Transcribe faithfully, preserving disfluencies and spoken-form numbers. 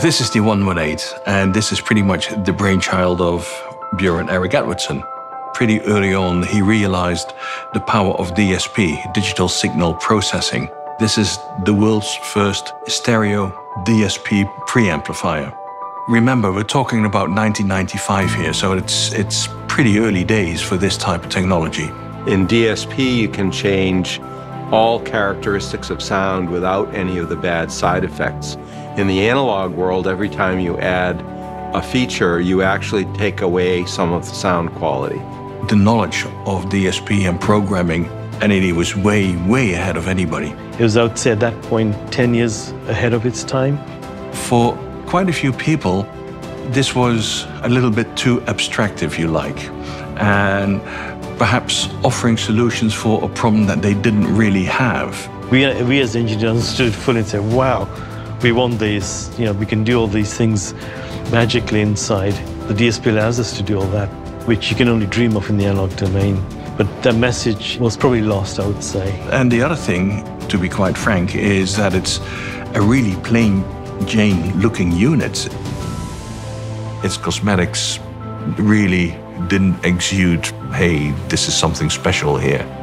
This is the one one eight, and this is pretty much the brainchild of Björn Erik Edwardson. Pretty early on, he realized the power of D S P, digital signal processing. This is the world's first stereo D S P pre-amplifier. Remember, we're talking about nineteen ninety-five here, so it's, it's pretty early days for this type of technology. In D S P, you can change all characteristics of sound without any of the bad side effects. In the analog world, every time you add a feature, you actually take away some of the sound quality. The knowledge of D S P and programming, N A D was way, way ahead of anybody. It was, I would say, at that point, ten years ahead of its time. For quite a few people, this was a little bit too abstract, if you like, and perhaps offering solutions for a problem that they didn't really have. We, we as engineers understood fully and said, wow, we want this, you know, we can do all these things magically inside. The D S P allows us to do all that, which you can only dream of in the analog domain. But that message was probably lost, I would say. And the other thing, to be quite frank, is that it's a really plain Jane looking unit. Its cosmetics really didn't exude, hey, this is something special here.